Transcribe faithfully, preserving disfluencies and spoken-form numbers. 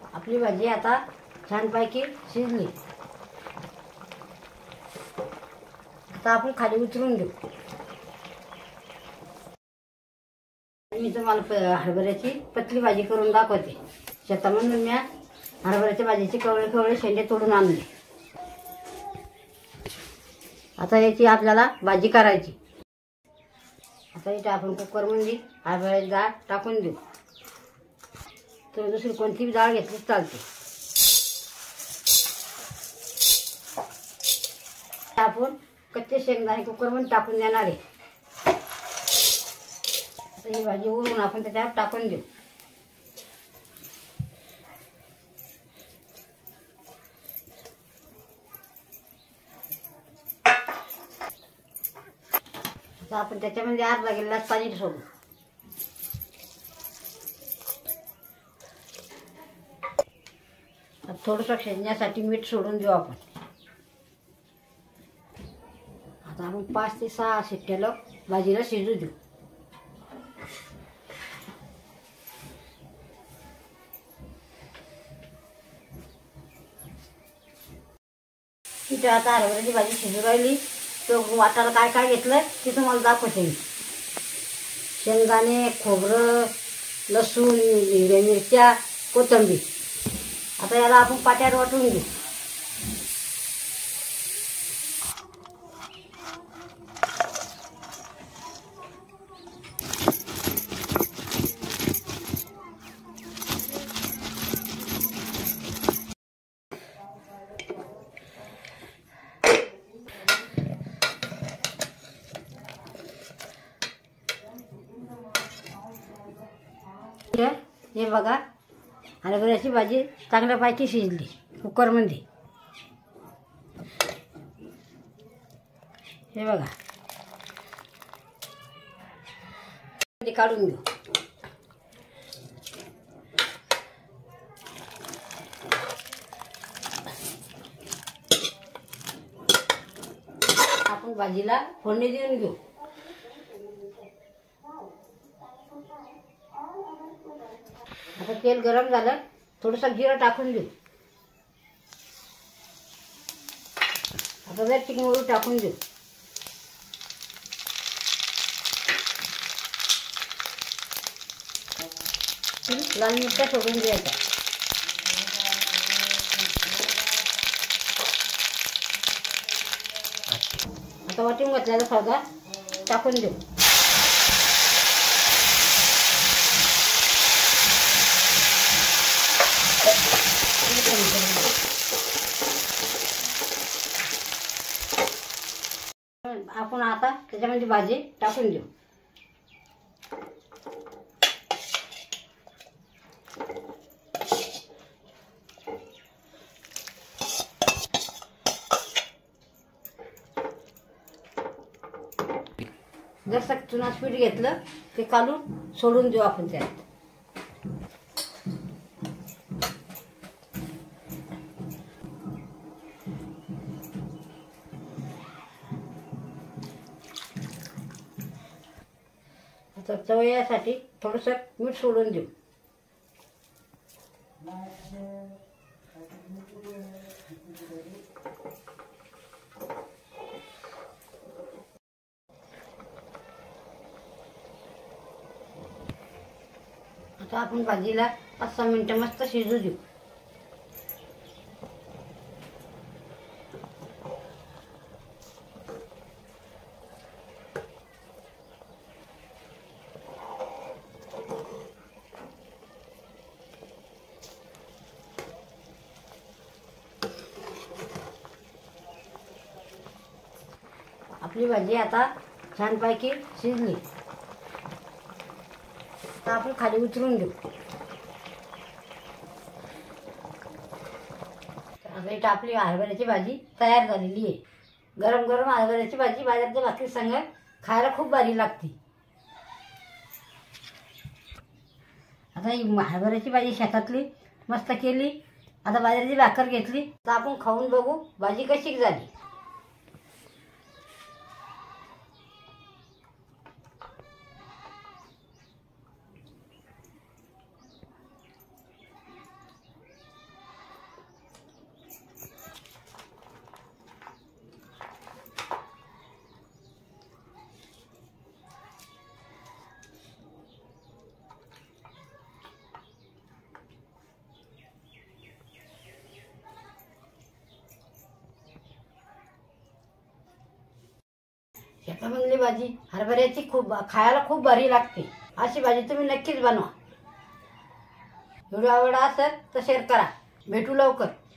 आपली भाजी आता छानपैकी शिजली। आता आपण खाली उतरून घेऊ। मी तुम्हाला हरभऱ्याची पतली भाजी करून दाखवते। शेतामधून मी हरभऱ्याच्या भाजीचे कवळे कवळे शेंडे तोडून आणले। आता याची आपल्याला भाजी करायची। आता इथे आपण कुकरमध्ये हरभऱ्याची डाळ टाकून देऊ। तर दुसरी कोणतीही डाळ घेतली चालते। आपण कच्चे शेंगदाणे कुकरमध्ये टाकून देणार आहे। आता ही भाजी उरून आपण त्याच्यावर टाकून देऊ। आता आपण त्याच्यामध्ये अर्धा गिलास पाणी सोडू। थोडंसं शिजण्यासाठी मीठ सोडून देऊ आपण। आता आपण पाच ते सहा शिट्ट्याला भाजीला शिजू देऊ। इथे आता हरभऱ्याची भाजी शिजू राहिली। तो वाटायला काय काय घेतलं ते तुम्हाला दाखवते मी। शेंगदाणे, खोबरं, लसूण, हिरव्या मिरच्या, कोथिंबीर। आता याला आपण पाट्यावर वाटून घेऊ। हे बघा हरभऱ्याची भाजी चांगल्यापैकी शिजली कुकरमध्ये। हे बघा ते काढून घेऊ। आपण भाजीला फोडणी देऊन घेऊ। आता तेल गरम झालं, थोडंसं जिरं टाकून देऊ। आता जर चिकन टाकून देऊ। लाल मिरच्या सोडून द्यायच्या। आता वाटून घातलेला साधा टाकून देऊ। आपण आता त्याच्यामध्ये भाजी टाकून देऊ। जसं चुना पीठ घेतलं ते काढून सोडून देऊ आपण त्यात। आता चवयासाठी थोडंसं मीठ सोडून देऊ। आता आपण भाजीला पाच सहा मिनिटं मस्त शिजू देऊ। आपली भाजी आता छानपैकी शिजली। आता आपण खाली उतरून घेऊ। आता इथं आपली हरभऱ्याची भाजी तयार झालेली आहे। गरम गरम हरभऱ्याची भाजी बाजरीच्या भाकरी संग खायला खूप भारी लागते। आता ही हरभऱ्याची भाजी शेतातली मस्त केली। आता बाजरीची भाकर घेतली तर आपण खाऊन बघू भाजी कशी झाली। भातामधली भाजी हरभऱ्याची खूप खायला खूप भारी लागते. अशी भाजी तुम्ही नक्कीच बनवा. व्हिडिओ आवडला असेल तर शेअर करा. भेटू लवकर.